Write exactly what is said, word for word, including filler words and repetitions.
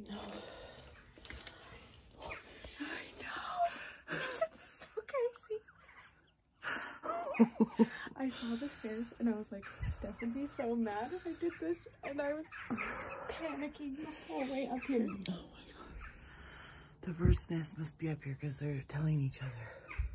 know. I know. Isn't this so crazy? I saw the stairs and I was like, Steph would be so mad if I did this, and I was panicking the whole way up here. Oh my god. The bird's nest must be up here because they're telling each other.